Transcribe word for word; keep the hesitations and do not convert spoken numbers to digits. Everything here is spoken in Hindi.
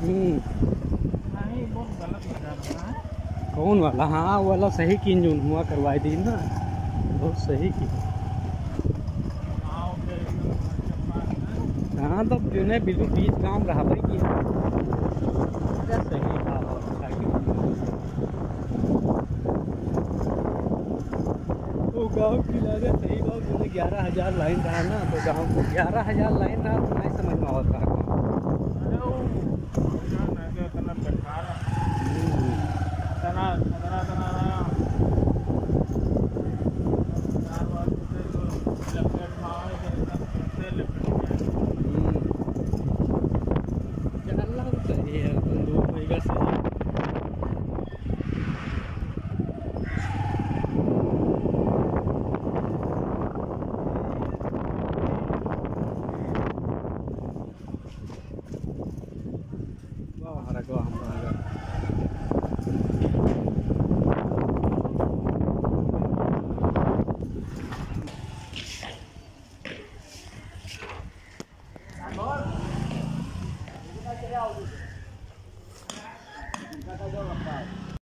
हम्म, नहीं बहुत गलत लगा रहा है। कौन वाला? हाँ वो वाला सही की जो हुआ करवाई दी ना, बहुत सही की। गाँव के एकदम घर के पास है। हाँ तो जो है बिल्कुल बीच गाँव रहा भाई की सही था। तो गाँव की लागत सही गाँव जो ग्यारह हजार लाइन रहा ना, तो गाँव को ग्यारह हजार लाइन रहा तो नहीं समझ में आवत रहा। अरे वो